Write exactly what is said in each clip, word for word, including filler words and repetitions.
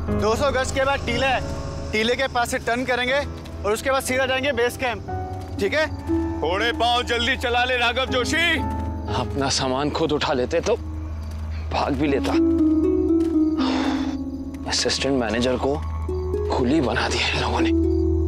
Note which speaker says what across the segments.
Speaker 1: दो सौ गज के बाद टीला है, टीले के पास से टर्न करेंगे और उसके बाद सीधा जाएंगे बेस कैंप, ठीक है?
Speaker 2: थोड़े पाँव जल्दी चला ले राघव जोशी।
Speaker 3: अपना सामान खुद उठा लेते तो भाग भी लेता। असिस्टेंट मैनेजर को कुली बना दिया इन लोगों ने।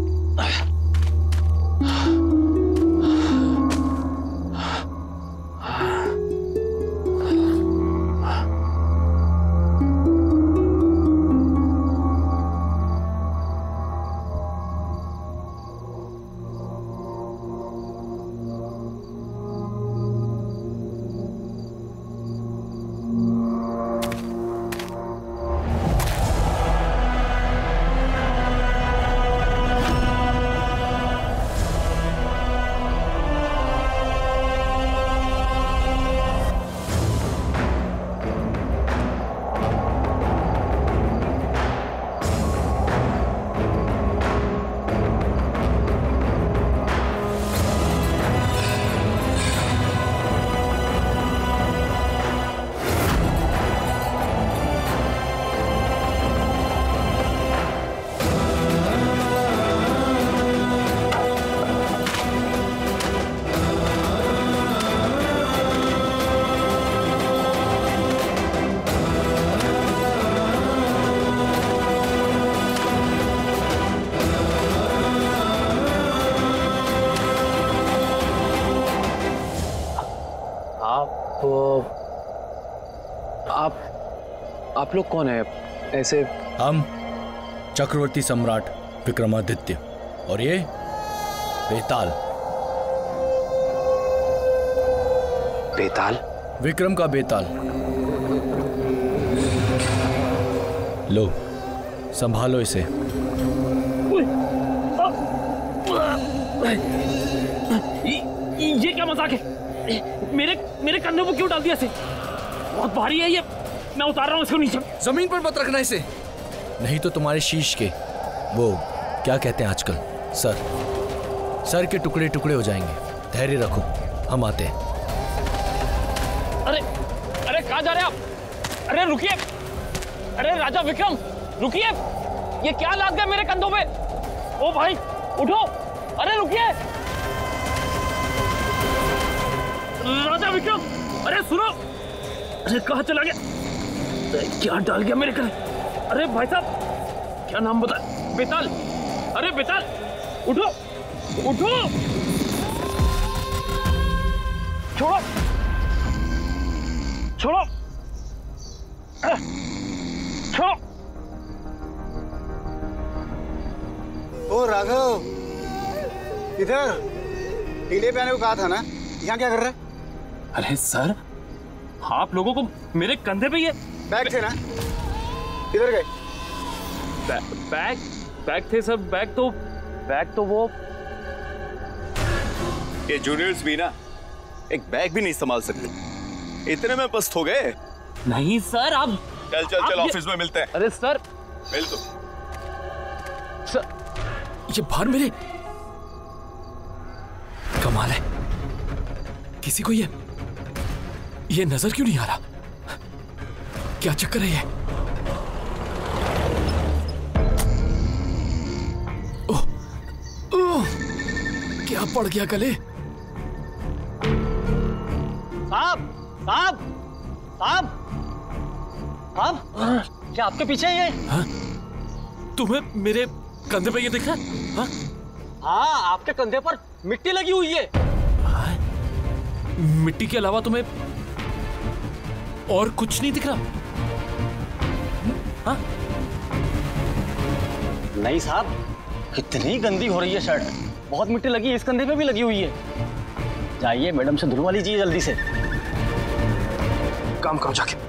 Speaker 3: आप आप लोग कौन है ऐसे?
Speaker 4: हम चक्रवर्ती सम्राट विक्रमादित्य और ये बेताल।
Speaker 3: बेताल?
Speaker 4: विक्रम का बेताल। लो संभालो इसे।
Speaker 5: ये क्या मजाक है? मेरे मेरे कंधे पर क्यों डाल दिया इसे? बहुत भारी है ये, मैं उतार रहा हूँ इसको नीचे।
Speaker 4: जमीन पर मत रखना इसे, नहीं तो तुम्हारे शीश के वो क्या कहते हैं आजकल, सर सर के टुकड़े टुकड़े हो जाएंगे। धैर्य रखो, हम आते हैं।
Speaker 5: अरे अरे कहाँ जा रहे आप? अरे रुकिए, अरे राजा विक्रम रुकिए, ये क्या लाद गया मेरे कंधों पे? ओ भाई उठो, अरे रुकिए राजा विक्रम, अरे सुनो, अरे कहाँ चला गया? क्या डाल गया मेरे कंधे? अरे भाई साहब क्या नाम बता? बेताल, अरे बेताल उठो उठो, छोड़ो छोड़ो छोड़ो।
Speaker 1: ओ राघव, इधर टीले पे आने को कहा था ना, यहाँ क्या कर रहा है?
Speaker 5: अरे सर आप लोगों को मेरे कंधे पे ये
Speaker 1: बैग थे ना, किधर गए?
Speaker 5: बैग बैग थे सर, बैग तो बैग तो वो
Speaker 2: ये जूनियर्स भी ना एक बैग भी नहीं संभाल सकते, इतने में पस्त हो गए।
Speaker 5: नहीं सर आप
Speaker 2: चल चल चल ऑफिस में मिलते हैं।
Speaker 5: अरे सर
Speaker 2: मिल तो
Speaker 5: सर,
Speaker 4: ये बाहर मेरे कमाल है, किसी को ये ये नजर क्यों नहीं आ रहा? क्या चक्कर है ये? ओह, ओह, क्या पड़ गया गले?
Speaker 5: साहब साहब साहब साहब, क्या आपके पीछे है ये?
Speaker 4: हाँ? तुम्हें मेरे कंधे पे ये दिख रहा है? हाँ?
Speaker 5: हाँ आपके कंधे पर मिट्टी लगी हुई है।
Speaker 4: हाँ? मिट्टी के अलावा तुम्हें और कुछ नहीं दिख रहा? हाँ?
Speaker 5: नहीं साहब, कितनी गंदी हो रही है शर्ट, बहुत मिट्टी लगी है, इस कंधे पे भी लगी हुई है। जाइए मैडम से धुलवा लीजिए जल्दी से।
Speaker 3: काम करो जाके।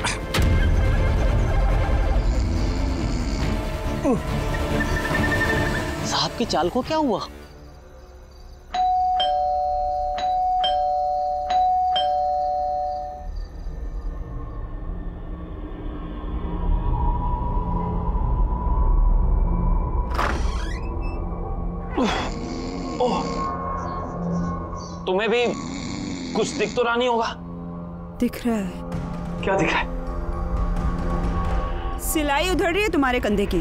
Speaker 5: साहब की चाल को क्या हुआ? तुम्हें भी कुछ दिख तो रहा नहीं होगा?
Speaker 6: दिख रहा है।
Speaker 5: क्या दिख रहा है?
Speaker 6: सिलाई उधड़ रही है तुम्हारे कंधे की।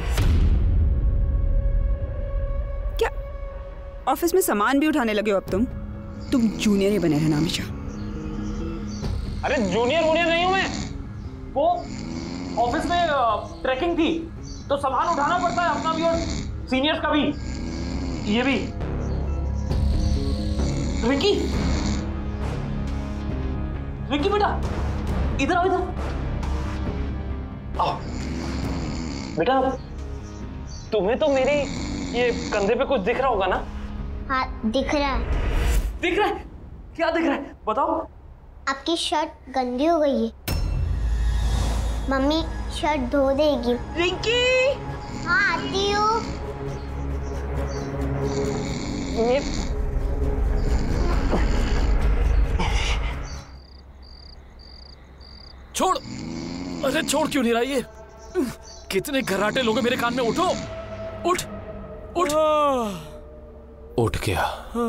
Speaker 6: क्या ऑफिस में सामान भी उठाने लगे हो अब तुम? तुम जूनियर ही बने रहना हमेशा।
Speaker 5: अरे जूनियर वूनियर नहीं हूं मैं, वो ऑफिस में ट्रैकिंग थी तो सामान उठाना पड़ता है, अपना भी और सीनियर्स का भी। ये भी रिकी, रिकी बेटा इधर आओ, इधर आओ बेटा। तुम्हें तो मेरे ये कंधे पे कुछ दिख रहा होगा ना?
Speaker 7: हाँ दिख रहा है।
Speaker 5: दिख रहा है? क्या दिख रहा है बताओ?
Speaker 7: आपकी शर्ट गंदी हो गई है, मम्मी शर्ट धो देगी।
Speaker 6: रिंकी
Speaker 7: हाँ आती हूँ।
Speaker 5: ये
Speaker 3: छोड़। अरे छोड़ क्यों नहीं रहा ये? कितने घराटे लोग हैं मेरे कान में। उठो, उठ उठ। उठ गया।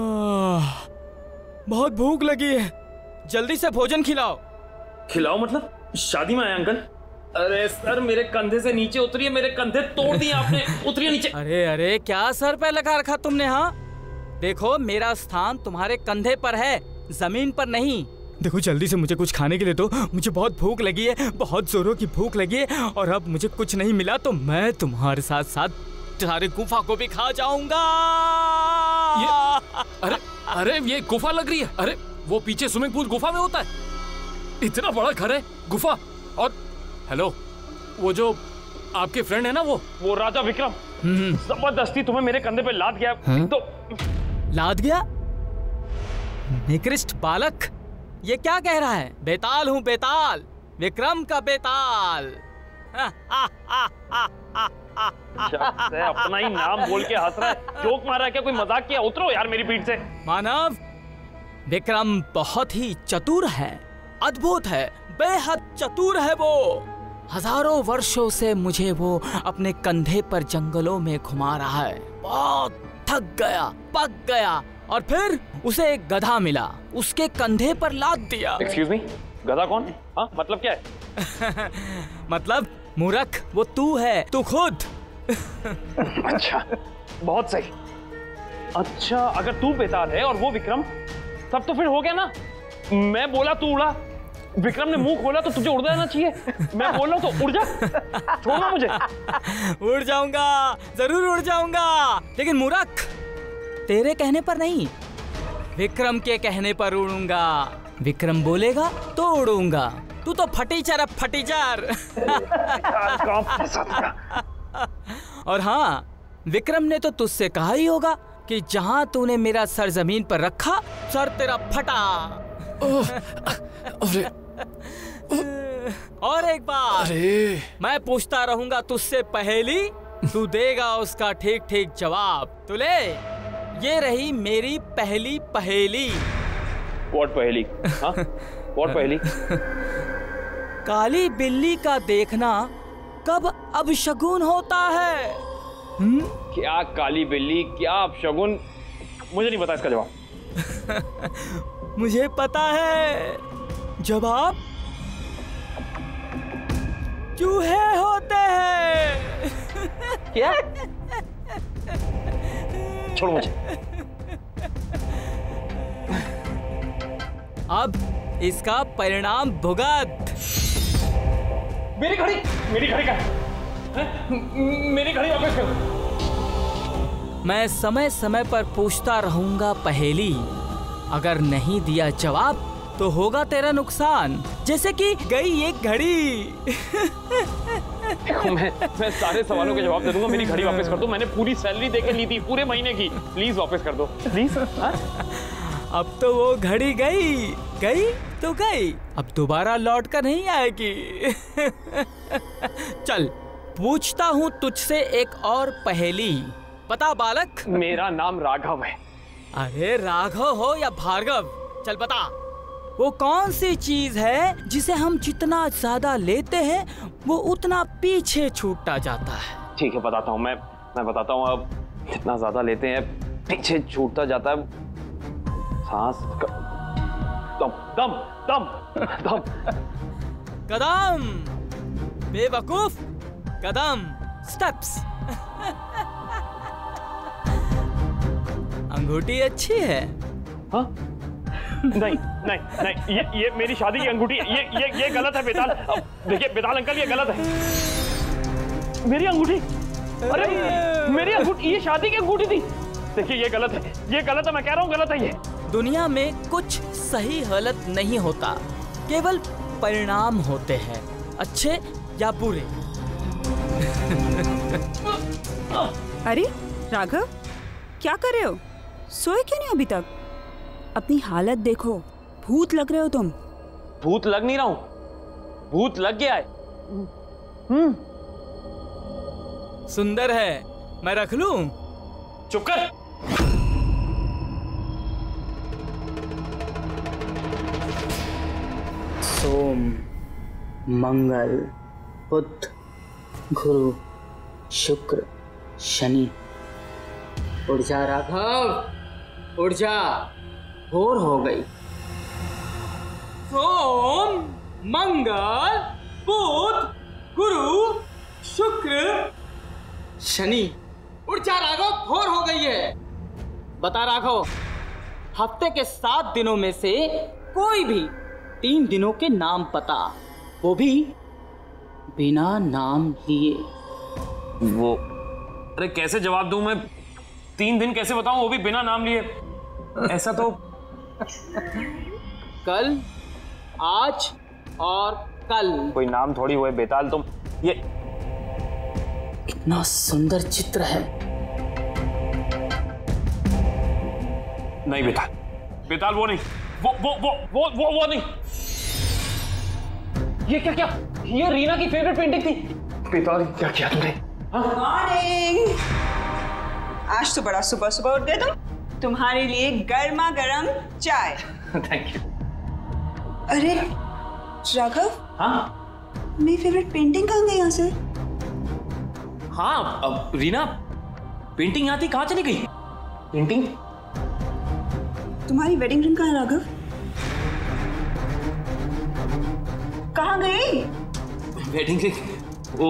Speaker 8: बहुत भूख लगी है, जल्दी से भोजन खिलाओ।
Speaker 5: खिलाओ मतलब? शादी में आए अंकल? अरे सर मेरे कंधे से नीचे उतरिए, मेरे कंधे तोड़ दिए आपने। उतरिए नीचे।
Speaker 8: अरे अरे क्या सर पे लगा रखा तुमने? हाँ देखो मेरा स्थान तुम्हारे कंधे पर है, जमीन पर नहीं। देखो जल्दी से मुझे कुछ खाने के लिए दो, मुझे बहुत भूख लगी है, बहुत जोरों की भूख लगी है। और अब मुझे कुछ नहीं मिला तो मैं तुम्हारे साथ साथ तुम्हारी गुफा को भी खा जाऊंगा।
Speaker 3: ये, अरे अरे ये गुफा लग रही है। अरे वो पीछे स्विमिंग पूल गुफा में होता है। इतना बड़ा घर है, गुफा। और हेलो, वो जो आपके फ्रेंड है ना, वो
Speaker 5: वो राजा विक्रम जबरदस्ती तुम्हें मेरे कंधे पे लाद गया।
Speaker 8: हाँ?
Speaker 5: तो
Speaker 8: लाद गया? निकृष्ट बालक, ये क्या कह रहा है? बेताल हूँ बेताल, विक्रम का बेताल।
Speaker 5: शख्स है, अपना ही नाम बोल के हंस रहा है। जोक मारा है क्या? कोई मजाक किया? उतरो यार मेरी पीठ से।
Speaker 8: मानव, विक्रम बहुत ही चतुर है, अद्भुत है, बेहद चतुर है वो। हजारों वर्षों से मुझे वो अपने कंधे पर जंगलों में घुमा रहा है। बहुत थक गया, पक गया, और फिर उसे एक गधा मिला, उसके कंधे पर लाद दिया।
Speaker 5: एक्सक्यूज मी, गधा कौन? हाँ मतलब क्या है?
Speaker 8: मतलब मूर्ख वो तू है, तू खुद।
Speaker 5: अच्छा बहुत सही। अच्छा अगर तू बेताल है और वो विक्रम, तब तो फिर हो गया ना। मैं बोला तू उड़ा, विक्रम ने मुंह खोला तो तुझे उड़ जाना चाहिए। मैं बोल रहा हूं तो उड़ जा, छोड़ना मुझे।
Speaker 8: उड़ जाऊंगा, जरूर उड़ जाऊंगा, लेकिन मूर्ख तेरे कहने पर नहीं, विक्रम के कहने पर उड़ूंगा। विक्रम बोलेगा तो उड़ूंगा। तू तो फटीचर है, फटीचर। और हाँ, विक्रम ने तो तुझसे कहा ही होगा कि जहां तूने मेरा सर जमीन पर रखा, सर तेरा फटा।
Speaker 3: अरे
Speaker 8: और एक बार
Speaker 3: अरे
Speaker 8: मैं पूछता रहूंगा तुझसे पहेली, तू देगा उसका ठीक ठीक जवाब। तू ले, ये रही मेरी पहली पहेली।
Speaker 5: व्हाट पहेली? हाँ व्हाट पहेली?
Speaker 8: काली बिल्ली का देखना कब अपशगुन होता है? हुँ?
Speaker 5: क्या काली बिल्ली, क्या अपशगुन? मुझे नहीं पता इसका जवाब।
Speaker 8: मुझे पता है जवाब। चूहे होते हैं।
Speaker 5: क्या? छोड़ मुझे।
Speaker 8: अब इसका परिणाम भुगत।
Speaker 5: मेरी घड़ी, मेरी घड़ी का है? मेरी घड़ी वापस करो।
Speaker 8: मैं समय समय पर पूछता रहूंगा पहेली, अगर नहीं दिया जवाब तो होगा तेरा नुकसान, जैसे कि गई एक घड़ी।
Speaker 5: मैं मैं सारे सवालों के जवाब दे दूंगा। मेरी घड़ी वापस कर दो, मैंने पूरी सैलरी देके ली थी पूरे महीने की। प्लीज वापस कर दो प्लीज।
Speaker 8: अब तो वो घड़ी गई, गई तो गई, अब दोबारा लौट कर नहीं आएगी। चल पूछता हूँ तुझसे एक और पहेली, बता बालक।
Speaker 5: मेरा नाम राघव है।
Speaker 8: अरे राघव हो या भार्गव, चल बता, वो कौन सी चीज है जिसे हम जितना ज्यादा लेते हैं वो उतना पीछे छूटता जाता है?
Speaker 5: ठीक है बताता हूँ, मैं मैं बताता हूँ। अब जितना ज्यादा लेते हैं पीछे छूटता जाता है। सांस का... दम दम दम दम।
Speaker 8: कदम। बेवकूफ, कदम, स्टेप्स। अंगूठी अच्छी है।
Speaker 5: हाँ? नहीं नहीं नहीं, ये ये मेरी शादी की अंगूठी है। ये ये ये गलत है बेताल। देखिए बेताल अंकल, ये गलत है। मेरी अंगूठी, अरे मेरी अंगूठी, ये शादी की अंगूठी थी। देखिए ये गलत है, ये गलत है, मैं कह रहा हूँ गलत है ये।
Speaker 8: दुनिया में कुछ सही गलत नहीं होता, केवल परिणाम होते हैं, अच्छे या बुरे।
Speaker 6: अरे राघव, क्या कर रहे हो? सोए क्यों नहीं अभी तक? अपनी हालत देखो, भूत लग रहे हो तुम।
Speaker 5: भूत लग नहीं रहा हूं, भूत लग गया है। हम्म,
Speaker 8: सुंदर है, मैं रख लूं?
Speaker 5: चुप कर।
Speaker 9: सोम, मंगल, बुध, गुरु, शुक्र, शनि। उठ जा राघव, उठ जा, भोर हो गई।
Speaker 8: सोम, मंगल, बुध, गुरु, शुक्र,
Speaker 9: शनि। उठ जा राघव, भोर हो गई है। बता राघव, हफ्ते के सात दिनों में से कोई भी तीन दिनों के नाम पता, वो भी बिना नाम लिए।
Speaker 5: वो, अरे कैसे जवाब दूं मैं? तीन दिन कैसे बताऊं, वो भी बिना नाम लिए? ऐसा तो
Speaker 9: कल, आज और कल।
Speaker 5: कोई नाम थोड़ी हुए बेताल तुम। ये
Speaker 9: इतना सुंदर चित्र है।
Speaker 5: नहीं बेताल, बेताल वो नहीं, वो वो वो वो वो वो नहीं। ये क्या क्या? ये रीना की फेवरेट पेंटिंग थी। बेताल क्या किया तुमने?
Speaker 6: मॉर्निंग। आज तो बड़ा सुबह सुबह उठ गए तुम। तुम्हारे लिए गर्मा गर्म चाय।
Speaker 5: Thank you.
Speaker 6: अरे राघव,
Speaker 5: हाँ
Speaker 6: मेरी फेवरेट पेंटिंग कहाँ गई यहाँ से?
Speaker 5: हाँ अब रीना, पेंटिंग यहाँ थी, कहाँ चली गई पेंटिंग?
Speaker 6: तुम्हारी वेडिंग रिंग कहाँ है राघव? कहाँ गई?
Speaker 5: वेडिंग रिंग, वो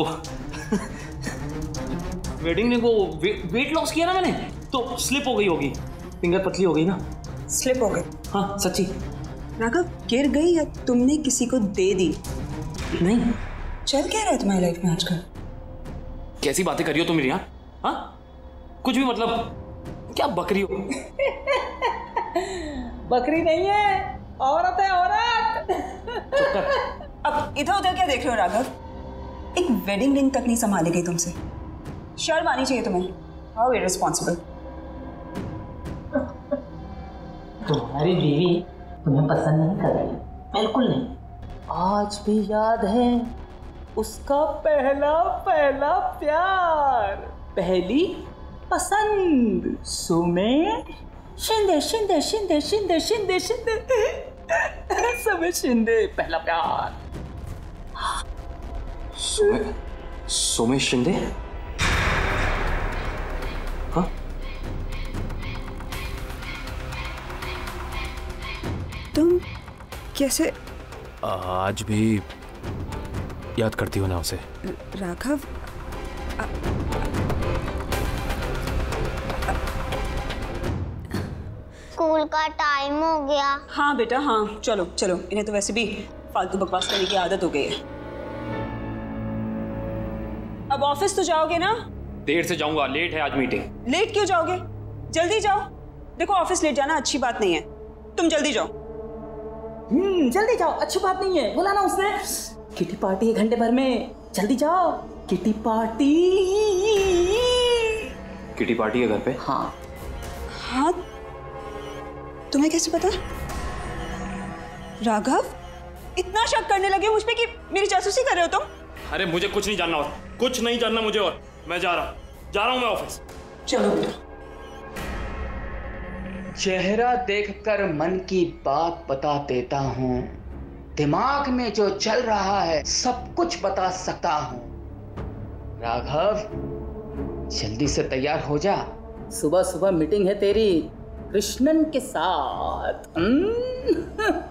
Speaker 5: वेडिंग रिंग, वो वे, वेट लॉस किया ना मैंने, तो स्लिप हो गई होगी, फिंगर पतली हो गई ना।
Speaker 6: स्लिप हो गई?
Speaker 5: हाँ सच्ची।
Speaker 6: राघव, गिर गई या तुमने किसी को दे दी?
Speaker 5: नहीं।
Speaker 6: चल क्या रहा है तुम्हारी लाइफ में आजकल?
Speaker 5: कैसी बातें कर रही हो तुम रीना? हाँ कुछ भी, मतलब क्या बकरी हो?
Speaker 9: बकरी नहीं है, औरत है, औरत।
Speaker 5: चुप कर।
Speaker 6: अब इधर उधर क्या देख रहे हो राघव? एक वेडिंग रिंग तक नहीं संभाली गई तुमसे। शर्म आनी चाहिए तुम्हें। How irresponsible.
Speaker 9: तुम्हारी बीवी तुम्हें पसंद नहीं कर रही, बिल्कुल नहीं। आज भी याद है उसका पहला पहला प्यार, पहली पसंद। सुमे शिंदे शिंदे शिंदे शिंदे शिंदे शिंदे सुमे शिंदे, पहला प्यार।
Speaker 5: सुमे सुमे शिंदे? हाँ
Speaker 6: तुम कैसे?
Speaker 5: आज भी याद करती हो ना उसे?
Speaker 6: राघव,
Speaker 7: स्कूल का टाइम हो गया।
Speaker 6: हाँ बेटा हाँ, चलो चलो, इन्हें तो वैसे भी फालतू बकवास करने की आदत हो गई है। अब ऑफिस तो जाओगे ना?
Speaker 5: देर से जाऊंगा, लेट है आज मीटिंग।
Speaker 6: लेट क्यों जाओगे? जल्दी जाओ। देखो ऑफिस लेट जाना अच्छी बात नहीं है, तुम जल्दी जाओ।
Speaker 9: हम्म जल्दी जाओ, अच्छी बात नहीं है, बोला ना उसने। किटी पार्टी है घंटे भर में, जल्दी जाओ। Kitty party.
Speaker 5: किटी पार्टी है घर पे?
Speaker 9: हाँ
Speaker 6: हाँ, तुम्हें कैसे पता? राघव, इतना शक करने लगे मुझ पे कि मेरी जासूसी कर रहे हो तुम?
Speaker 5: अरे मुझे कुछ नहीं जानना, और कुछ नहीं जानना मुझे, और मैं जा रहा हूँ जा रहा हूँ मैं ऑफिस।
Speaker 6: चलो बेटा।
Speaker 9: चेहरा देखकर मन की बात बता देता हूँ, दिमाग में जो चल रहा है सब कुछ बता सकता हूँ। राघव, जल्दी से तैयार हो जा, सुबह सुबह मीटिंग है तेरी कृष्णन के साथ।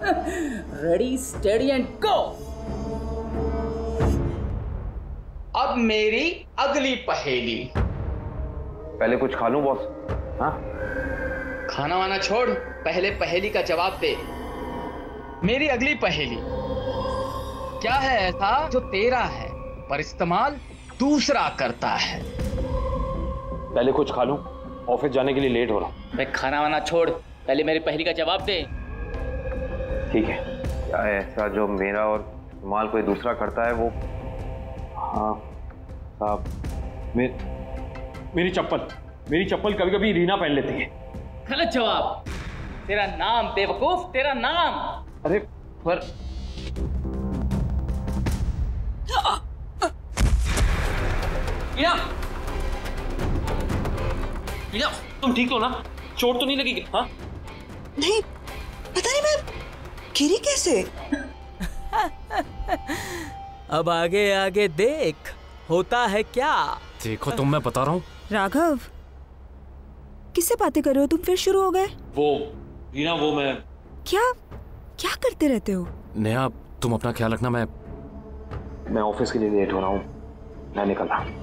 Speaker 9: Ready steady and go. अब अब मेरी अगली पहेली।
Speaker 10: पहले कुछ खा लूं बॉस। हाँ,
Speaker 9: खाना वाना छोड़, पहले पहेली का जवाब दे। मेरी अगली पहेली, क्या है ऐसा जो तेरा है पर इस्तेमाल दूसरा करता है?
Speaker 10: पहले कुछ खा लूं, ऑफिस जाने के लिए लेट हो रहा।
Speaker 8: मैं खाना वाना छोड़, पहले मेरी पहेली का जवाब दे।
Speaker 10: ठीक है, क्या है ऐसा जो मेरा और इस्तेमाल कोई दूसरा करता है? वो हाँ साहब, मे, मेरी चप्पल मेरी चप्पल कभी कभी रीना पहन लेती है।
Speaker 8: गलत जवाब। तेरा नाम बेवकूफ, तेरा नाम।
Speaker 10: अरे पर
Speaker 5: रीना, रीना, तुम ठीक हो ना? चोट तो नहीं लगेगी? हाँ
Speaker 11: नहीं, पता नहीं मैं गिरी कैसे।
Speaker 8: अब आगे आगे देख होता है क्या।
Speaker 3: देखो तुम, मैं बता रहा हूँ।
Speaker 6: राघव, किससे बातें कर रहे हो तुम? फिर शुरू हो गए।
Speaker 5: वो रीना, वो मैं
Speaker 6: क्या क्या करते रहते हो?
Speaker 3: नेहा, तुम अपना ख्याल रखना। मैं
Speaker 10: मैं ऑफिस के लिए लेट हो रहा हूँ, मैं निकल रहा हूँ।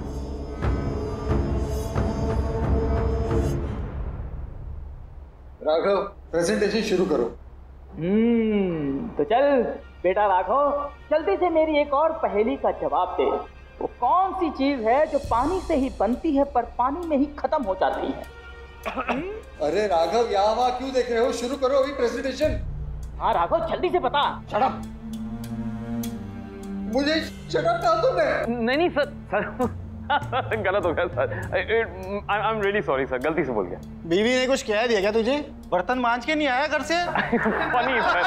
Speaker 1: राघव, प्रेजेंटेशन शुरू करो।
Speaker 8: हम्म तो चल बेटा राघव, जल्दी से मेरी एक और पहेली का जवाब दे। वो कौन सी चीज है जो पानी से ही बनती है पर पानी में ही खत्म हो जाती है?
Speaker 1: अरे राघव, यहाँ वहाँ क्यों देख रहे हो? शुरू करो अभी प्रेजेंटेशन।
Speaker 8: हाँ राघव, जल्दी से बता।
Speaker 1: Shut up. मुझे शट अप कहा तुमने?
Speaker 10: नहीं नहीं सर, सर गलत हो गया sir. I am really sorry sir, गलती से बोल गया।
Speaker 1: बीवी ने कुछ कह दिया क्या तुझे? बर्तन मांज के नहीं आया घर से?
Speaker 10: Funny sir.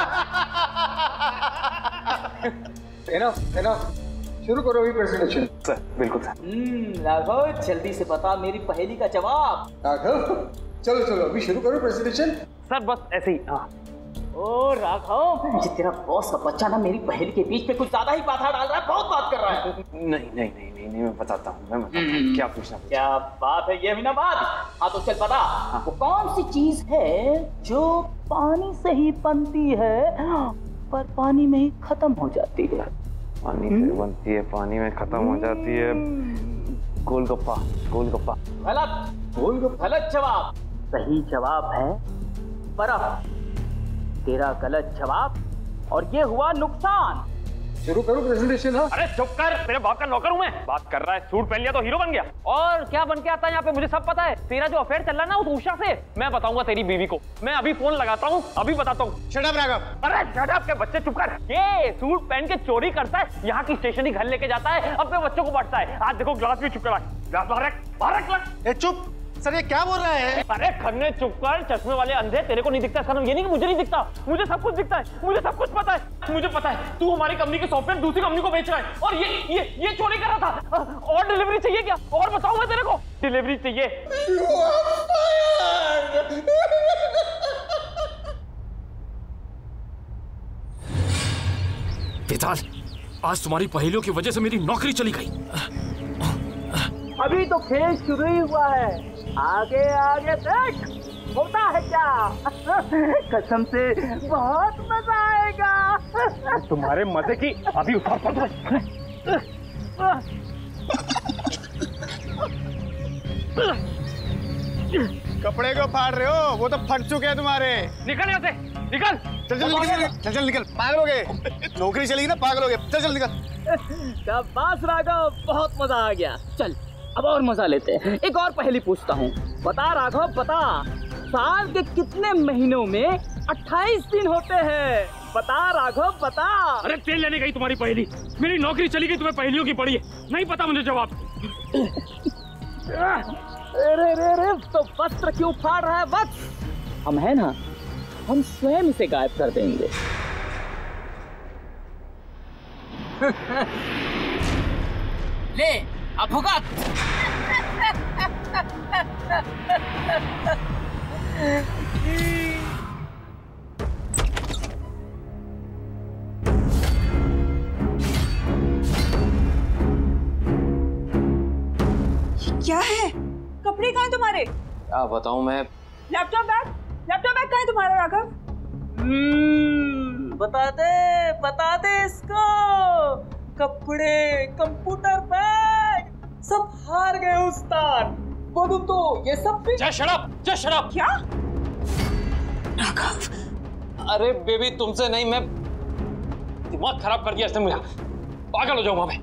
Speaker 1: Enough, enough. शुरू करो अभी प्रेजेंटेशन।
Speaker 10: सर बिल्कुल सर।
Speaker 8: हम्म राघव, जल्दी से बता मेरी पहेली का जवाब।
Speaker 1: राघव, चलो चलो अभी शुरू करो प्रेजेंटेशन।
Speaker 10: सर बस ऐसे ही। हाँ।
Speaker 8: ओ राघव, ये तेरा बॉस का बच्चा ना मेरी पहेली के बीच में कुछ ज्यादा ही बाधा डाल रहा है, बहुत बात कर रहा है।
Speaker 10: नहीं नहीं नहीं नहीं, नहीं मैं बताता हूँ, मैं बताता हूँ। क्या पूछना?
Speaker 8: क्या बात है, ये भी ना बात। हाँ तो चल बता। हाँ। वो कौन सी चीज है जो पानी से ही बनती है पर पानी में ही खत्म हो जाती है?
Speaker 10: पानी से बनती है, पानी में खत्म हो जाती है। गोलगप्पा, गोलगप्पा।
Speaker 8: गलत, गोलगप्पा गलत जवाब। सही जवाब है बर्फ। तेरा गलत जवाब, और ये हुआ नुकसान।
Speaker 1: शुरू करो प्रेजेंटेशन। हाँ,
Speaker 10: अरे चुप कर, तेरे बाप का नौकर हूँ मैं। बात कर रहा है, सूट पहन लिया तो हीरो बन गया। और क्या बन के आता है यहाँ पे, मुझे सब पता है। तेरा जो अफेयर चल रहा है ना उस उषा से, मैं बताऊंगा तेरी बीवी को। मैं अभी फोन लगाता हूँ, अभी बताता हूँ।
Speaker 1: Shut up Raghav.
Speaker 10: अरे शट अप के बच्चे, चुप कर। ये सूट पहन के चोरी करता है, यहाँ की स्टेशनरी घर लेके जाता है, अपने बच्चों को बांटता है। आज देखो ग्लास भी चुप करा, ग्लास बाहर रख, बाहर रख लग।
Speaker 1: ए चुप सर, ये क्या बोल रहा है?
Speaker 10: अरे खन्ने चुप कर, चश्मे वाले अंधे। तेरे को नहीं दिखता इसका नाम ये नहीं कि मुझे नहीं दिखता, मुझे सब कुछ दिखता है, मुझे सब कुछ पता है। मुझे पता है तू हमारी कंपनी के सॉफ्टवेयर दूसरी कंपनी को बेच रहा है, और ये ये ये चोरी कर रहा था। और डिलीवरी चाहिए क्या? और बताऊं मैं तेरे को, डिलीवरी चाहिए।
Speaker 3: बेताल, आज तुम्हारी पहेलियों की वजह से मेरी नौकरी चली गई।
Speaker 8: अभी तो खेल शुरू ही हुआ है, आगे आगे देख होता है क्या। कसम से बहुत मजा आएगा।
Speaker 10: तुम्हारे मजे की अभी उठा पड़।
Speaker 1: कपड़े को फाड़ रहे हो, वो तो फट चुके हैं तुम्हारे।
Speaker 10: निकल यहाँ से, निकल।
Speaker 1: चल चल निकल, चल चल निकल, पागल हो गए। नौकरी चलेगी ना, पागल हो गए। चल चल निकल।
Speaker 8: शाबाश राघव, बहुत मजा आ गया। चल अब और मजा लेते हैं। एक और पहेली पूछता हूँ। बता राघव, बता, साल के कितने महीनों में अट्ठाईस दिन होते हैं? बता राघव, बता।
Speaker 5: अरे तेल लेने गई तुम्हारी पहेली, मेरी नौकरी चली गई, तुम्हें पहेलियों की पड़ी है, नहीं पता मुझे जवाब।
Speaker 8: अरे रे रे, तो वस्त्र क्यों फाड़ रहा है? वस्त्र हम है ना, हम स्वयं इसे गायब कर देंगे। ले अब भुगत।
Speaker 6: क्या है? कपड़े कहाँ हैं तुम्हारे?
Speaker 10: क्या बताऊं मैं।
Speaker 6: लैपटॉप बैग, लैपटॉप बैग कहाँ है तुम्हारा राघव?
Speaker 8: बता दे, बता दे इसको। कपड़े, कंप्यूटर बैग। सब हार गए उस्ताद। बोलूं तो ये सब भी।
Speaker 10: जय शराब, जय शराब।
Speaker 6: क्या? राघव,
Speaker 10: अरे बेबी तुमसे नहीं, मैं दिमाग खराब कर दिया इसने मुझे। पागल हो जाऊंगा मैं।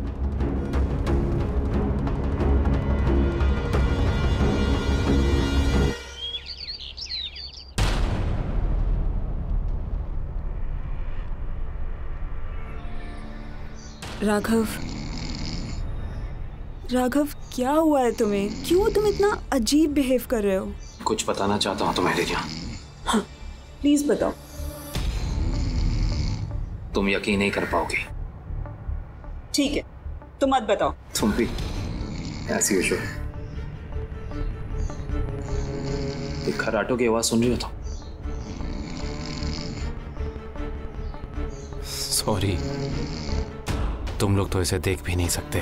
Speaker 6: राघव, राघव क्या हुआ है तुम्हें? क्यों तुम इतना अजीब बिहेव कर रहे हो?
Speaker 10: कुछ बताना चाहता हूँ तुम्हें रिया।
Speaker 6: हाँ, प्लीज बताओ।
Speaker 10: तुम यकीन नहीं कर पाओगे।
Speaker 6: ठीक है, तुम मत बताओ।
Speaker 10: तुम भी ऐसी हो। एक खराटों की आवाज सुन रही हो तो?
Speaker 3: सॉरी, तुम लोग तो इसे देख भी नहीं सकते।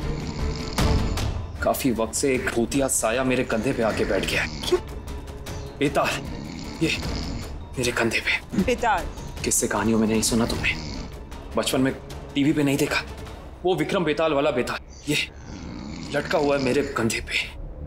Speaker 10: काफी वक्त से एक भूतिया साया मेरे कंधे पे आके बैठ गया है। बेताल, ये मेरे कंधे पे।
Speaker 6: बेताल?
Speaker 10: किससे कहानियों में नहीं सुना तुमने? बचपन में टीवी पे नहीं देखा? वो विक्रम बेताल वाला बेताल, ये लटका हुआ है मेरे कंधे पे।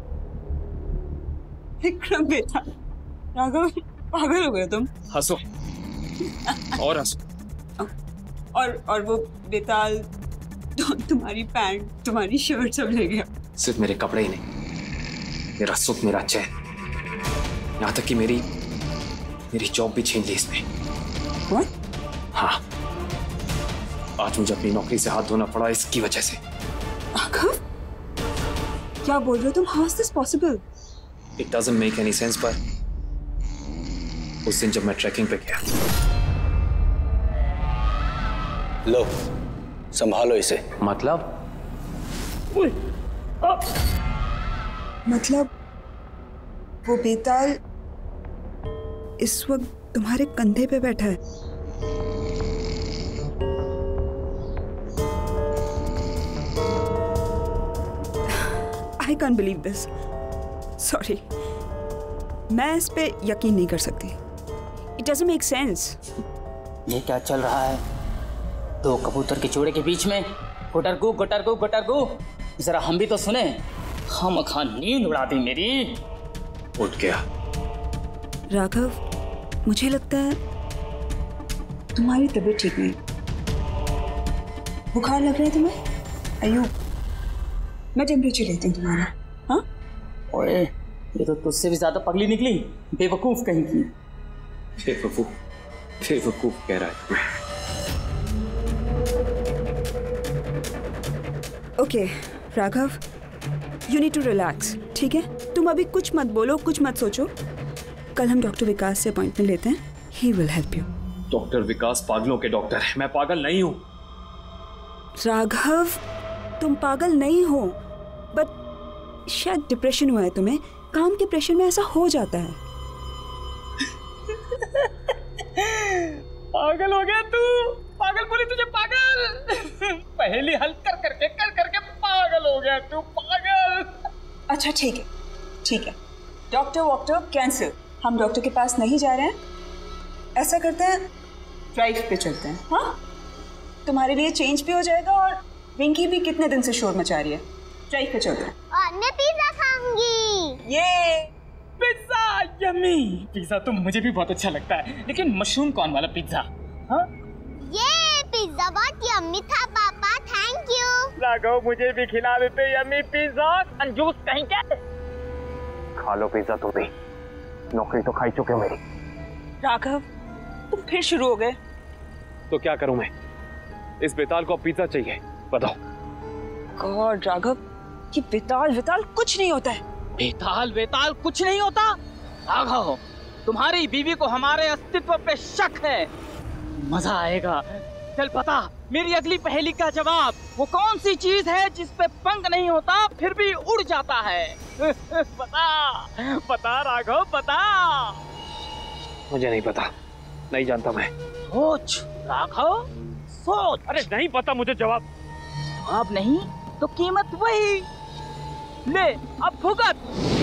Speaker 6: विक्रम बेताल? राघव, पागल हो गए तुम?
Speaker 10: हंसो और हंसो।
Speaker 6: और और वो बेताल तो तुम्हारी पैंट, तुम्हारी शर्ट सब ले गया।
Speaker 10: सिर्फ मेरे कपड़े ही नहीं, मेरा सुख, मेरा चैन, यहाँ तक कि मेरी मेरी जॉब भी छीन ली इसने।
Speaker 6: What?
Speaker 10: हाँ, आज मुझे अपनी नौकरी से हाथ धोना पड़ा इसकी वजह से।
Speaker 6: राघव, क्या बोल रहे हो तुम? How is this possible?
Speaker 10: It doesn't make any sense, पर उस दिन जब मैं ट्रैकिंग पे गया।
Speaker 4: लो, संभालो इसे।
Speaker 10: मतलब?
Speaker 6: मतलब वो बेताल इस वक्त तुम्हारे कंधे पे बैठा है। I can't believe this. Sorry, मैं इस पे यकीन नहीं कर सकती। It doesn't make sense.
Speaker 8: ये क्या चल रहा है? दो कबूतर के जोड़े के बीच में गुटरगू गुटरगू गुटरगू। जरा हम भी तो सुने। हम खान नींद उड़ा दी मेरी।
Speaker 10: उठ गया।
Speaker 6: राघव, मुझे लगता है तुम्हारी तबीयत ठीक नहीं। बुखार लग रहा है तुम्हें? आयु, मैं टेम्परेचर लेती हूँ तुम्हारा। हाँ?
Speaker 8: ओए, ये तो तुझसे भी ज्यादा पगली निकली, बेवकूफ कहीं की।
Speaker 10: बेवकूफ, बेवकूफ कह रहा है।
Speaker 6: Okay Raghav, you need to relax, ठीक है? तुम अभी कुछ मत बोलो, कुछ मत सोचो। कल हम डॉक्टर विकास से अपॉइंटमेंट लेते हैं। He will help you.
Speaker 10: Doctor Vikas पागलों के डॉक्टर है, मैं पागल नहीं हूँ।
Speaker 6: राघव, तुम पागल नहीं हो, बट शायद डिप्रेशन हुआ है तुम्हें। काम के प्रेशर में ऐसा हो जाता है।
Speaker 8: पागल हो गया तू? पागल बोली तुझे? पागल पहली हल कर करके कर करके पागल हो गया तू, पागल।
Speaker 6: अच्छा ठीक है, ठीक है, डॉक्टर वॉक्टर कैंसिल। हम डॉक्टर के पास नहीं जा रहे हैं। ऐसा करते हैं, ड्राइव पे चलते हैं। हाँ, तुम्हारे लिए चेंज भी हो जाएगा और विंकी भी कितने दिन से शोर मचा रही है। ड्राइव पे चलते हैं।
Speaker 7: और मैं पिज्जा खाऊंगी।
Speaker 6: ये
Speaker 8: पिज्जा यम्मी। पिज्जा तो मुझे भी बहुत अच्छा लगता है, लेकिन मशरूम कॉर्न वाला पिज्जा। हाँ,
Speaker 7: ये पिज्जा बहुत यम्मी था पापा, थैंक यू।
Speaker 8: राघव, मुझे भी खिला देते यम्मी पिज्जा। कंजूस कहीं के।
Speaker 10: खा लो पिज्जा तुम भी, नौकरी तो खाई चुके हो मेरी।
Speaker 6: राघव, तुम फिर शुरू हो गए।
Speaker 10: तो क्या करूं मैं? इस बेताल को पिज्जा चाहिए, बताओ।
Speaker 6: गॉड राघव, ये बेताल बेताल कुछ नहीं होता है।
Speaker 8: बेताल बेताल कुछ नहीं होता? राघव, तुम्हारी बीवी को हमारे अस्तित्व पे शक है। मजा आएगा। चल बता, मेरी अगली पहेली का जवाब। वो कौन सी चीज है जिस पे पंख नहीं होता फिर भी उड़ जाता है? बता बता राघव, बता।
Speaker 10: मुझे नहीं पता, नहीं जानता मैं।
Speaker 8: सोच राघव, सोच।
Speaker 10: अरे नहीं पता मुझे जवाब।
Speaker 8: जवाब नहीं तो कीमत वही। ले अब भुगत।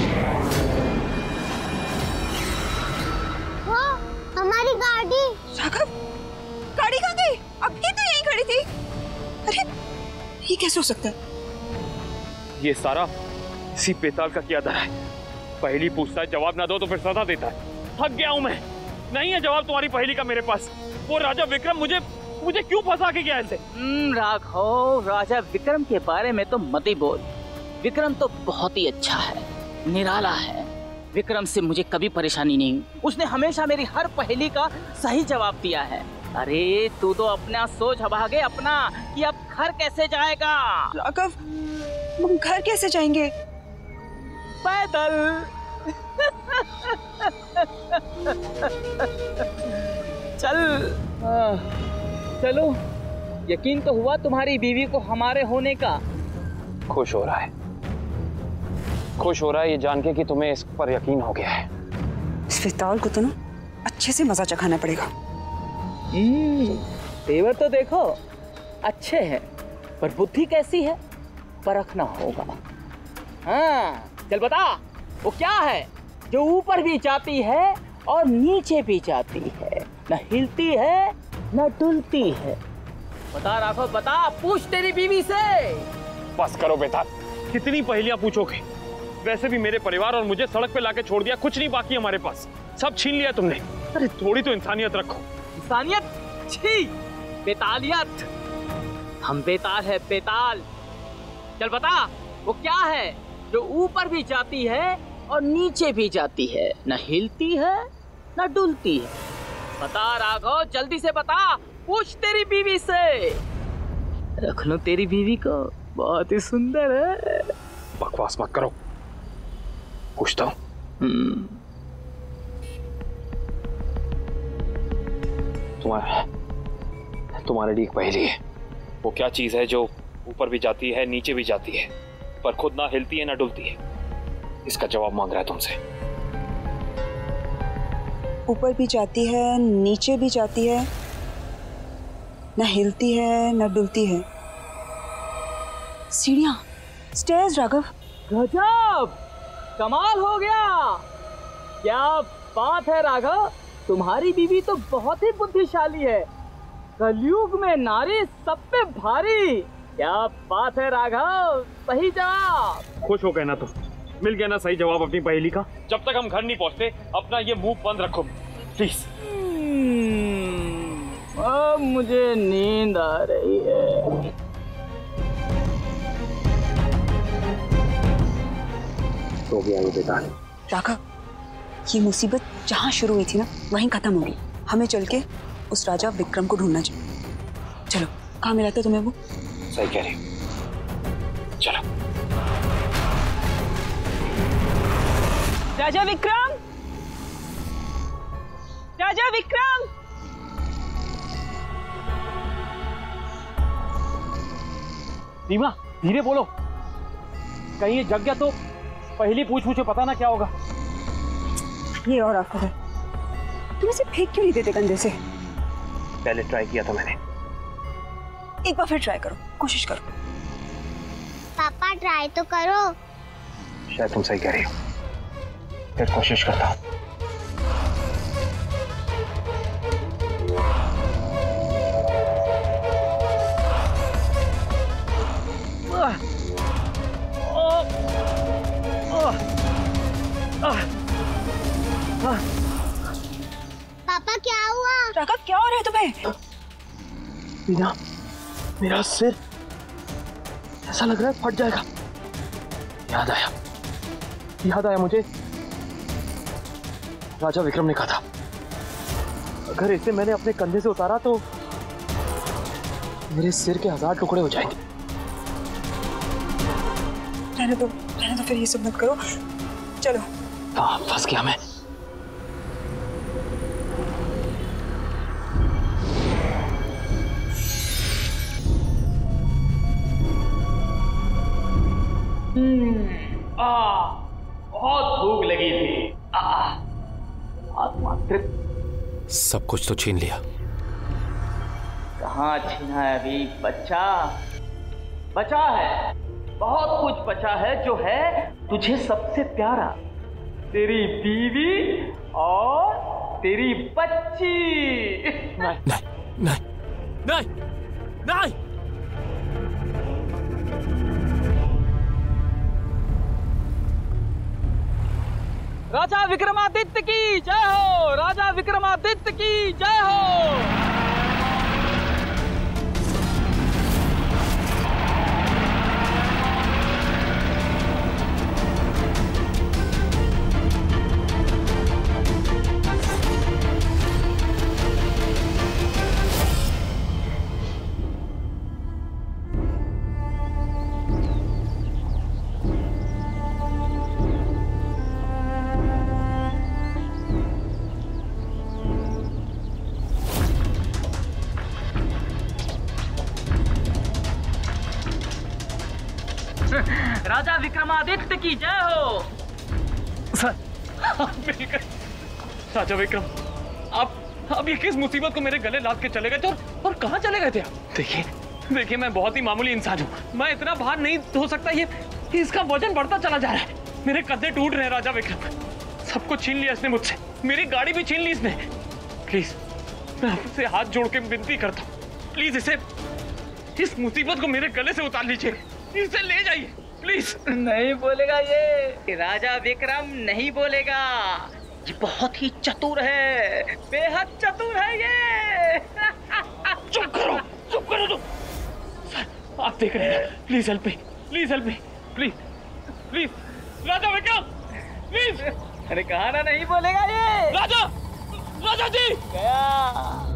Speaker 7: वो हमारी गाड़ी।
Speaker 6: राघव, गाड़ी कहाँ गई? अब ये तो यहीं खड़ी थी। अरे ये कैसे हो सकता है?
Speaker 10: ये सारा इसी बेताल का किया धरा है। पहली पूछता है, जवाब ना दो तो फिर सजा देता है। थक गया हूं मैं, नहीं है जवाब तुम्हारी पहली का मेरे पास। वो राजा विक्रम मुझे मुझे क्यों फंसा के गया ऐसे?
Speaker 8: राघव, राजा विक्रम के बारे में तो मत ही बोल। विक्रम तो बहुत ही अच्छा है, निराला है। विक्रम से मुझे कभी परेशानी नहीं हुई। उसने हमेशा मेरी हर पहेली का सही जवाब दिया है। अरे तू तो अपना सोच भागे अपना कि अब घर कैसे जाएगा।
Speaker 6: राघव, हम घर कैसे जाएंगे?
Speaker 8: पैदल। चल। चलो, यकीन तो हुआ तुम्हारी बीवी को हमारे होने का?
Speaker 10: खुश हो रहा है, खुश हो रहा है ये जान के कि तुम्हें इस पर यकीन हो गया है।
Speaker 6: इस बेताल को तो ना अच्छे से मजा चखाना पड़ेगा।
Speaker 8: तेवर तो देखो अच्छे हैं, पर बुद्धि कैसी है परखना होगा। हाँ चल बता, वो क्या है जो ऊपर भी जाती है और नीचे भी जाती है, न हिलती है न डुलती है? बता राघव बता, पूछ तेरी बीवी से।
Speaker 10: बस करो बेटा, कितनी पहेलियां पूछोगे? वैसे भी मेरे परिवार और मुझे सड़क पे लाके छोड़ दिया, कुछ नहीं बाकी हमारे पास, सब छीन लिया तुमने। अरे थोड़ी तो इंसानियत रखो।
Speaker 8: इंसानियत? छी, बेतालियत। हम बेताल है, बेताल। चल बता, वो क्या है जो ऊपर भी जाती है और नीचे भी जाती है, न हिलती है न डुलती है? बता राघव, जल्दी से बता, पूछ तेरी बीवी से। रख लो तेरी बीवी को, बहुत ही सुंदर है।
Speaker 10: बकवास मत करो, पूछता हूँ। तुम्हारे तुम्हारे लिए एक पहेली है। वो क्या चीज है जो ऊपर भी जाती है नीचे भी जाती है, पर खुद ना हिलती है ना डुलती है? इसका जवाब मांग रहा है तुमसे।
Speaker 6: ऊपर भी जाती है, नीचे भी जाती है, न हिलती है न डुलती है। सीढ़ियां, स्टेयर्स। राघव,
Speaker 8: गजब, कमाल हो गया। क्या बात है राघव, तुम्हारी बीवी तो बहुत ही बुद्धिशाली है। कलयुग में नारी सब पे भारी। क्या बात है राघव, सही जवाब।
Speaker 10: खुश हो गए ना तुम? मिल गया ना सही जवाब अपनी पहेली का? जब तक हम घर नहीं पहुंचते अपना ये मुंह बंद रखो प्लीज।
Speaker 8: अब मुझे नींद आ रही है।
Speaker 10: तो गया ये बेताल।
Speaker 6: राघव, ये मुसीबत जहाँ शुरू हुई थी ना वहीं खत्म होगी। हमें चल के उस राजा विक्रम को ढूंढना चाहिए। चलो, कहाँ मिला था तुम्हें वो?
Speaker 10: सही कह रही, चलो।
Speaker 6: राजा विक्रम, राजा विक्रम।
Speaker 10: रीमा, धीरे बोलो, कहीं ये जग गया तो पहली पूछ पूछे पता ना क्या होगा।
Speaker 6: ये और आपका है, तुम इसे फेंक क्यों नहीं देते कंधे से?
Speaker 10: पहले ट्राई किया था मैंने,
Speaker 6: एक बार फिर ट्राई करो, कोशिश करो।
Speaker 7: पापा ट्राई तो करो।
Speaker 10: शायद तुम सही कह रही हो, फिर कोशिश करता हूँ।
Speaker 7: पापा क्या हुआ?
Speaker 6: राघव, क्या हो रहा है तुम्हें?
Speaker 10: मीना, मेरा सिर ऐसा लग रहा है फट जाएगा। याद आया, याद आया मुझे, राजा विक्रम ने कहा था अगर इसे मैंने अपने कंधे से उतारा तो मेरे सिर के हजार टुकड़े हो जाएंगे।
Speaker 6: रहने दो, रहने दो, फिर ये सब मत करो। चलो।
Speaker 10: हाँ, फंस गया मैं।
Speaker 9: आ, बहुत भूख लगी थी। आत्मा तृप्त।
Speaker 3: सब कुछ तो छीन लिया।
Speaker 8: कहाँ छीना है अभी? बच्चा बचा है, बहुत कुछ बचा है जो है तुझे सबसे प्यारा, तेरी बीवी और तेरी बच्ची।
Speaker 3: नहीं नहीं नहीं नहीं
Speaker 8: राजा विक्रमादित्य की जय हो, राजा विक्रमादित्य की जय हो। राजा विक्रमादित्य की जय हो।
Speaker 5: सर, आप मिल गए। राजा विक्रम, आप आप ये किस मुसीबत को मेरे गले लाद के चले गए थे और, और कहाँ चले गए थे आप? देखिए देखिए मैं बहुत ही मामूली इंसान हूँ, मैं इतना भार नहीं ढो सकता। ये इसका वजन बढ़ता चला जा रहा है, मेरे कंधे टूट रहे हैं। राजा विक्रम, सब कुछ छीन लिया इसने मुझसे, मेरी गाड़ी भी छीन ली इसने। प्लीज मैं आपसे हाथ जोड़ के विनती करता हूँ, प्लीज इसे इस मुसीबत को मेरे गले से उतार लीजिए, इसे ले जाइए प्लीज।
Speaker 8: नहीं बोलेगा ये, राजा विक्रम नहीं बोलेगा। ये बहुत ही चतुर है, बेहद चतुर है ये।
Speaker 5: चुप करो, चुप करो तुम। सर आप देख रहे हैं, please help me, please help me, please please Raja Vikram please.
Speaker 8: अरे कहा ना नहीं बोलेगा ये।
Speaker 5: राजा, राजा जी
Speaker 8: गया।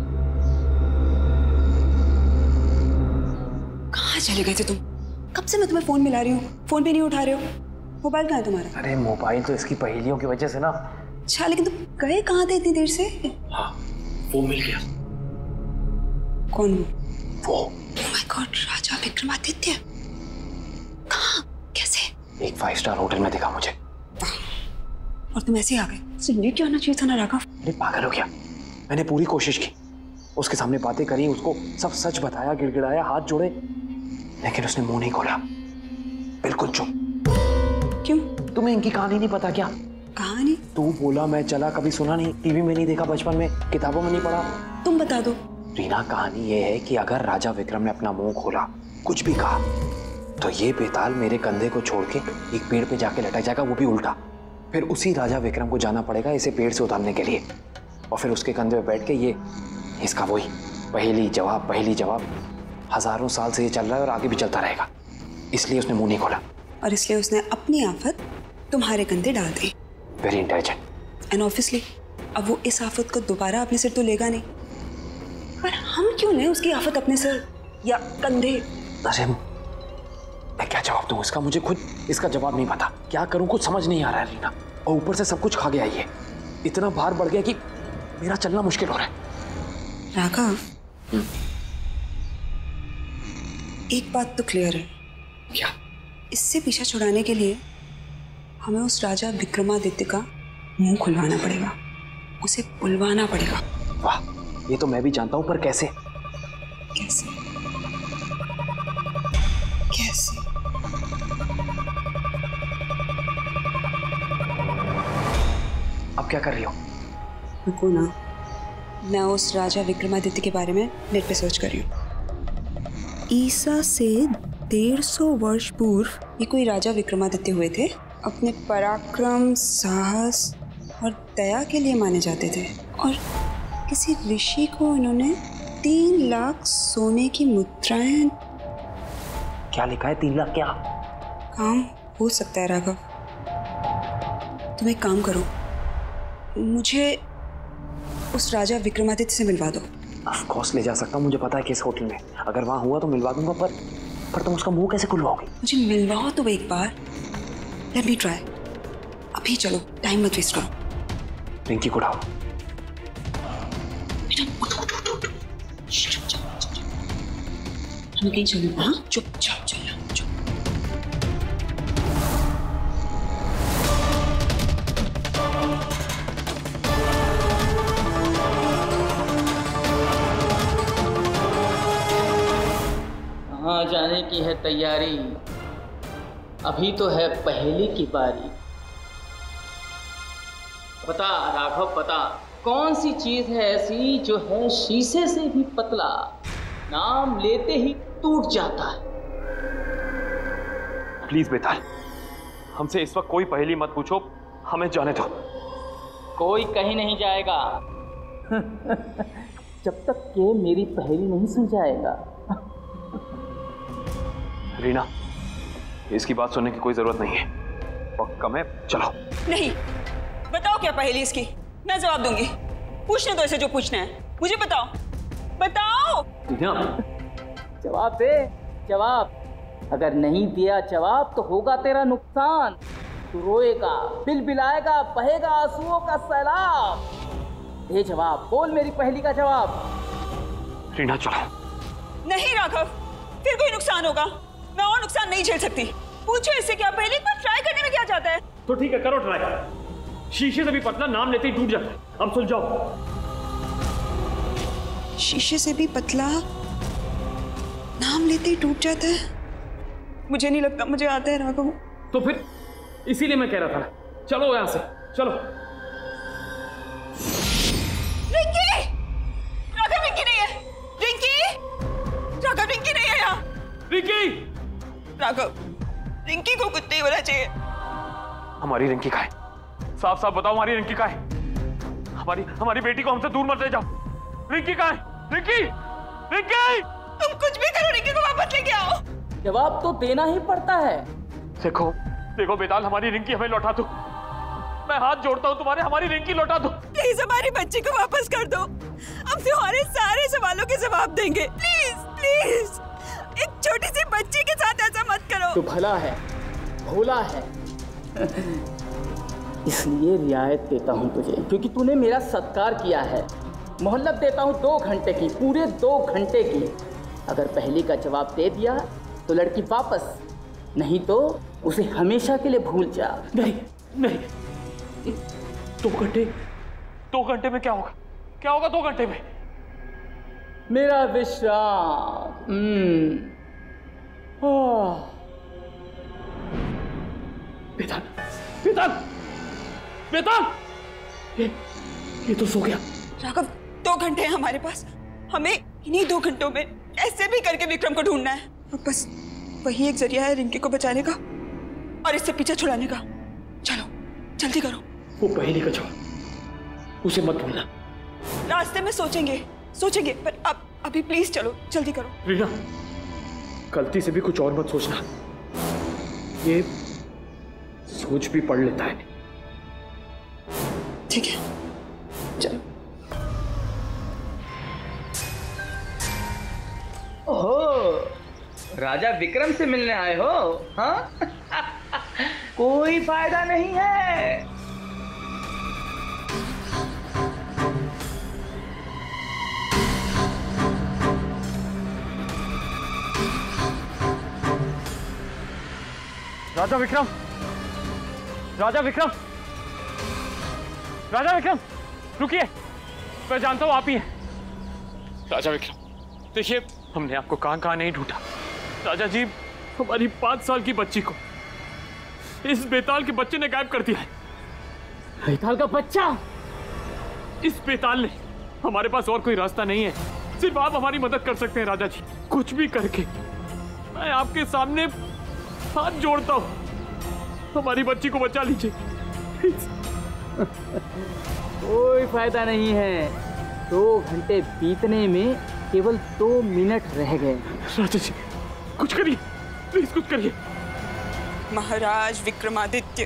Speaker 6: कहाँ चले गए थे तुम? कब से मैं तुम्हें फोन मिला रही हूँ, फोन भी नहीं उठा रहे हो। मोबाइल कहाँ है तुम्हारा?
Speaker 10: अरे मोबाइल तो इसकी पहेलियों की वजह से ना।
Speaker 6: अच्छा, लेकिन तुम गए कहाँ थे इतनी देर से?
Speaker 10: हाँ, वो मिल गया।
Speaker 6: कौन
Speaker 10: वो?
Speaker 6: Oh my God, Raja Vikramaditya. कहाँ, कैसे?
Speaker 10: एक फाइव स्टार होटल में दिखा मुझे।
Speaker 6: और तुम ऐसे आ गए? सुनने क्यों आना चाहिए था ना राघव?
Speaker 10: अरे पागल हो क्या? मैंने पूरी कोशिश की, उसके सामने बातें करी, उसको सब सच बताया, गिड़गिड़ाया, हाथ जोड़े, लेकिन उसने मुंह नहीं खोला, बिल्कुल चुप।
Speaker 6: क्यों?
Speaker 10: तुम्हें इनकी कहानी नहीं पता क्या?
Speaker 6: कहानी?
Speaker 10: तू बोला मैं चला, कभी सुना नहीं, टीवी में नहीं देखा, बचपन में किताबों में नहीं पढ़ा।
Speaker 6: तुम बता दो।
Speaker 10: रीना, कहानी ये है कि अगर राजा विक्रम ने अपना मुंह खोला, कुछ भी कहा, तो ये बेताल मेरे कंधे को छोड़ के एक पेड़ पे जाके लटक जाएगा, वो भी उल्टा। फिर उसी राजा विक्रम को जाना पड़ेगा इसे पेड़ से उतारने के लिए, और फिर उसके कंधे पे बैठ के ये इसका वही पहेली जवाब पहेली जवाब, हजारों साल से ये चल रहा है और आगे भी चलता रहेगा। इसलिए उसने मुंह नहीं खोला,
Speaker 6: और इसलिए उसने अपनी आफत तुम्हारे कंधे डाल दी।
Speaker 10: Very intelligent.
Speaker 6: एंड ऑब्वियसली अब वो इस आफत को दोबारा अपने सिर तो लेगा नहीं, पर हम क्यों लें उसकी आफत अपने सिर या कंधे?
Speaker 10: अरे मैं क्या जवाब दूं इसका? मुझे खुद इसका जवाब नहीं पता, क्या करूं कुछ समझ नहीं आ रहा है रीना। और ऊपर से सब कुछ खा गया, ये इतना भार बढ़ गया कि मेरा चलना मुश्किल हो रहा है।
Speaker 6: राघव, एक बात तो क्लियर है।
Speaker 10: क्या?
Speaker 6: इससे पीछा छुड़ाने के लिए हमें उस राजा विक्रमादित्य का मुंह खुलवाना पड़ेगा, उसे बुलवाना पड़ेगा।
Speaker 10: वाह, ये तो मैं भी जानता हूं, पर कैसे?
Speaker 6: कैसे? कैसे?
Speaker 10: अब क्या कर रही हो?
Speaker 6: रुको ना, मैं उस राजा विक्रमादित्य के बारे में नेट पे सर्च कर रही हूँ। ईसा से डेढ़ सौ वर्ष पूर्व ये कोई राजा विक्रमादित्य हुए थे। अपने पराक्रम, साहस और दया के लिए माने जाते थे, और किसी ऋषि को इन्होंने तीन लाख सोने की मुद्राएं।
Speaker 10: क्या लिखा है? तीन लाख क्या?
Speaker 6: काम हो सकता है राघव। तुम एक काम करो, मुझे उस राजा विक्रमादित्य से मिलवा दो।
Speaker 10: ऑफ कोर्स ले जा सकता हूँ, मुझे पता है किस होटल में, अगर वहाँ हुआ तो मिलवा दूंगा, पर पर तुम उसका मुंह कैसे खुलवाओगे?
Speaker 6: मुझे मिलवाओ तो एक बार, लेट मी ट्राई। अभी चलो, टाइम मत वेस्ट करो।
Speaker 10: रिंकी को उठाओ।
Speaker 6: हम कहीं चलो। हाँ, चुपचाप चलना, चुप।
Speaker 8: कहाँ जाने की है तैयारी? अभी तो है पहेली की बारी। बता राघव, बता, कौन सी चीज है ऐसी जो है शीशे से भी पतला, नाम लेते ही टूट जाता है?
Speaker 5: प्लीज बेताल, हमसे इस वक्त कोई पहेली मत पूछो, हमें जाने दो।
Speaker 9: कोई कहीं नहीं जाएगा जब तक के मेरी पहेली नहीं सुलझाएगा।
Speaker 10: रीना, इसकी बात सुनने की कोई जरूरत नहीं है, वक्त कम है, चलो।
Speaker 6: नहीं, बताओ क्या पहेली इसकी, मैं जवाब दूंगी। पूछने दो इसे जो पूछना है, मुझे बताओ, बताओ।
Speaker 9: जवाब दे, जवाब। अगर नहीं दिया जवाब तो होगा तेरा नुकसान। तू रोएगा, बिलबिलाएगा, बहेगा आंसुओं का सैलाब। दे जवाब, बोल मेरी पहेली का जवाब।
Speaker 10: रीना चलो।
Speaker 6: नहीं राघव, फिर कोई नुकसान होगा, मैं और नुकसान नहीं झेल सकती। पूछो इससे क्या पहेली, एक बार ट्राई करने में क्या जाता है।
Speaker 10: तो ठीक है, करो ट्राई। शीशे से भी पतला नाम लेते ही टूट जाता है, अब सुलझाओ।
Speaker 11: शीशे से भी पतला नाम लेते ही टूट जाता है।
Speaker 6: मुझे नहीं लगता मुझे आता है राघव।
Speaker 10: तो फिर इसीलिए मैं कह रहा था ना, चलो यहां से, चलो।
Speaker 6: रिंकी! राघव रिंकी नहीं है। रिंकी! राघव रिंकी नहीं है यहाँ।
Speaker 10: रिंकी!
Speaker 6: राघव, रिंकी को कुछ नहीं होना चाहिए।
Speaker 10: हमारी रिंकी का है, साफ साफ बताओ, हमारी रिंकी का है। हमारी हमारी बेटी को हमसे दूर मत ले जाओ। रिंकी का है, रिंकी! रिंकी!
Speaker 6: तुम कुछ भी करो, रिंकी को वापस लेके आओ।
Speaker 9: जवाब तो देना ही पड़ता है।
Speaker 10: देखो देखो बेताल, हमारी रिंकी हमें लौटा दो, मैं हाथ जोड़ता हूँ तुम्हारे, हमारी रिंकी लौटा दो।
Speaker 6: प्लीज हमारी बच्ची को वापस कर दो, हम तुम्हारे सारे सवालों के जवाब देंगे। प्लीज प्लीज, एक छोटी सी बच्ची के साथ ऐसा मत करो।
Speaker 9: तू भला है, भोला है, इसलिए रियायत देता हूँ तुझे, क्योंकि तूने मेरा सत्कार किया है। मोहल्लत देता हूँ दो घंटे की, पूरे दो घंटे की। अगर पहली का जवाब दे दिया तो लड़की वापस, नहीं तो उसे हमेशा के लिए भूल जा।
Speaker 10: नहीं नहीं, दो घंटे दो घंटे में क्या होगा, क्या होगा दो घंटे में?
Speaker 9: मेरा विश्राम। हम्म।
Speaker 10: बेताल, बेताल, बेताल, ये ये तो सो गया।
Speaker 6: राघव, दो घंटे हैं हमारे पास, हमें इन्हीं दो घंटों में ऐसे भी करके विक्रम को ढूंढना है। और बस वही एक जरिया है रिंकी को बचाने का और इससे पीछे छुड़ाने का। चलो जल्दी करो।
Speaker 10: वो पहेली का जवाब उसे मत भूलना।
Speaker 6: रास्ते में सोचेंगे सोचेंगे पर अब अभी प्लीज चलो, जल्दी करो।
Speaker 10: रीना, गलती से भी कुछ और मत सोचना, ये सोच भी पढ़ लेता है।
Speaker 6: ठीक है, चलो।
Speaker 9: ओहो, राजा विक्रम से मिलने आए हो? हाँ? कोई फायदा नहीं है।
Speaker 10: राजा विक्रम, राजा विक्रम, राजा विक्रम, रुकिए, मैं जानता हूं आप ही हैं। राजा विक्रम, देखिए, हमने आपको कहां कहां नहीं ढूंढा। राजा जी, हमारी पांच साल की बच्ची को इस बेताल के बच्चे ने गायब कर दिया है।
Speaker 9: बेताल का बच्चा?
Speaker 10: इस बेताल ने, हमारे पास और कोई रास्ता नहीं है, सिर्फ आप हमारी मदद कर सकते हैं राजा जी, कुछ भी करके। मैं आपके सामने हाथ जोड़ता हूं, हमारी बच्ची को बचा लीजिए।
Speaker 9: कोई फायदा नहीं है, दो घंटे बीतने में केवल दो मिनट रह गए।
Speaker 10: राजा जी, कुछ करिए, प्लीज कुछ करिए।
Speaker 6: महाराज विक्रमादित्य,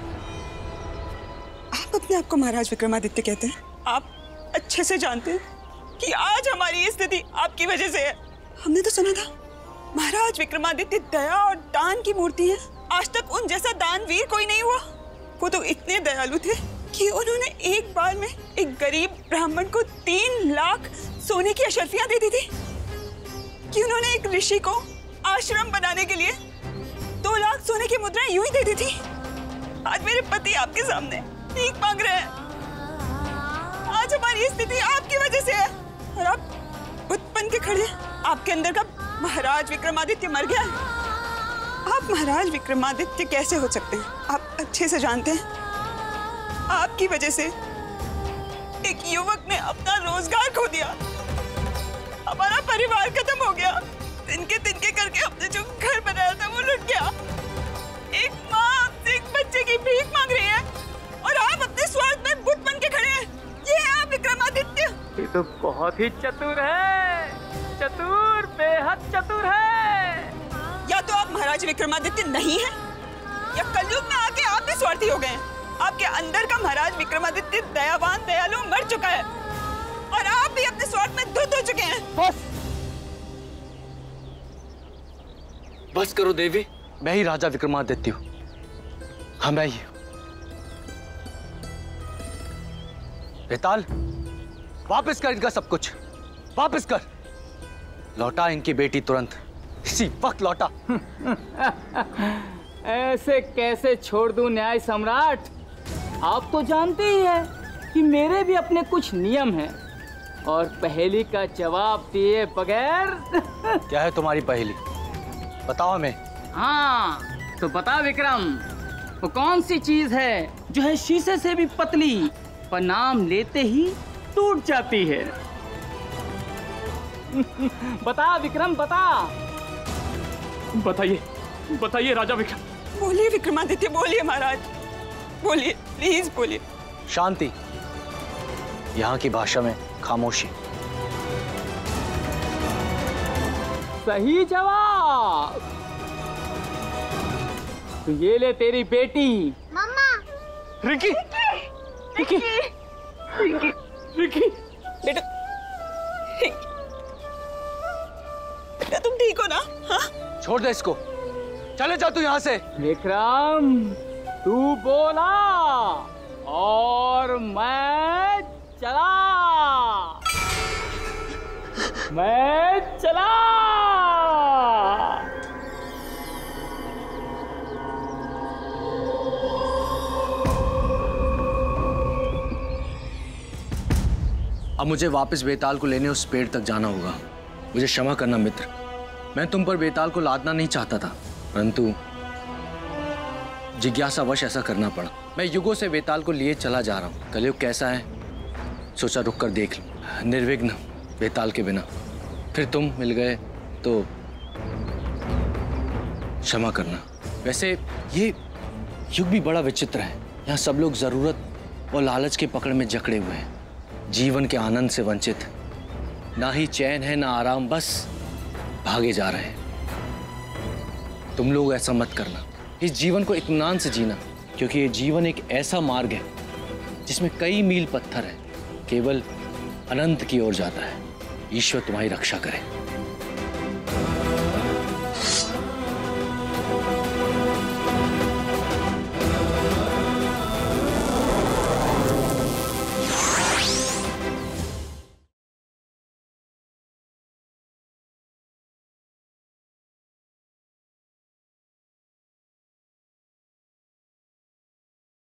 Speaker 6: आप अपने आप को महाराज विक्रमादित्य कहते हैं। आप अच्छे से जानते हैं कि आज हमारी ये स्थिति आपकी वजह से है। हमने तो सुना था महाराज विक्रमादित्य दया और दान की मूर्ति है। आज तक उन जैसा दानवीर कोई नहीं हुआ। वो तो इतने दयालु थे कि उन्होंने एक बार में एक गरीब ब्राह्मण को तीन लाख सोने की अशर्फियां दे दी थी, कि उन्होंने एक ऋषि को आश्रम बनाने के लिए दो लाख सोने की मुद्राएं यूं ही दे दी थी। आज मेरे पति आपके सामने भीख मांग रहे हैं। आज हमारी स्थिति आपकी वजह से है और आप बुत बन के खड़े हैं। आपके अंदर का महाराज विक्रमादित्य मर गया है। आप महाराज विक्रमादित्य कैसे हो सकते हैं? आप अच्छे से जानते हैं, आपकी वजह से एक युवक ने अपना रोजगार खो दिया, हमारा परिवार खत्म हो गया, तिनके तिनके करके हमने जो घर बनाया था वो लुट गया। एक माँ एक बच्चे की भीख मांग रही है और आप अपने स्वार्थ में बुत बन के खड़े हैं।
Speaker 8: तो बहुत ही चतुर है, चतुर, बेहद चतुर है।
Speaker 6: या तो आप महाराज विक्रमादित्य नहीं हैं, या कलयुग में आके आप भी स्वार्थी हो गए हैं। आपके अंदर का महाराज विक्रमादित्य दयावान दयालु मर चुका है और आप भी अपने स्वार्थ में धुत हो चुके हैं।
Speaker 4: बस बस करो देवी, मैं ही राजा विक्रमादित्य हूं। हाँ मैं ही। बेताल, वापस कर इनका सब कुछ, वापस कर। लौटा इनकी बेटी तुरंत, इसी वक्त लौटा।
Speaker 8: ऐसे कैसे छोड़ दूं न्याय सम्राट? आप तो जानते ही हैं कि मेरे भी अपने कुछ नियम हैं और पहेली का जवाब दिए बगैर
Speaker 4: क्या है तुम्हारी पहेली? बताओ हमें।
Speaker 8: हाँ तो बता विक्रम, वो कौन सी चीज है जो है शीशे से भी पतली पर नाम लेते ही टूट जाती है? बता विक्रम, बता।
Speaker 5: बताइए, बताइए राजा विक्रम।
Speaker 6: बोलिए विक्रमादित्य, बोलिए महाराज, बोलिए, प्लीज बोलिए।
Speaker 4: शांति, यहाँ की भाषा में खामोशी।
Speaker 8: सही जवाब। तो ये ले तेरी बेटी।
Speaker 7: मम्मा।
Speaker 5: Ricky, Ricky, Ricky, Ricky.
Speaker 6: बेटा, बेटा तुम ठीक हो ना? हाँ?
Speaker 4: छोड़ दे इसको, चले जा तू यहाँ से।
Speaker 8: विक्रम, तू बोला और मैं चला, मैं चला।
Speaker 4: अब मुझे वापस बेताल को लेने उस पेड़ तक जाना होगा। मुझे क्षमा करना मित्र, मैं तुम पर बेताल को लादना नहीं चाहता था, परंतु जिज्ञासावश ऐसा करना पड़ा। मैं युगों से बेताल को लिए चला जा रहा हूँ। कलयुग कैसा है सोचा रुक कर देख लूं, निर्विघ्न बेताल के बिना। फिर तुम मिल गए तो क्षमा करना। वैसे ये युग भी बड़ा विचित्र है। यहाँ सब लोग जरूरत और लालच के पकड़ में जकड़े हुए हैं, जीवन के आनंद से वंचित। ना ही चैन है ना आराम, बस भागे जा रहे हैं। तुम लोग ऐसा मत करना, इस जीवन को इत्मीनान से जीना, क्योंकि ये जीवन एक ऐसा मार्ग है जिसमें कई मील पत्थर है, केवल अनंत की ओर जाता है। ईश्वर तुम्हारी रक्षा करे।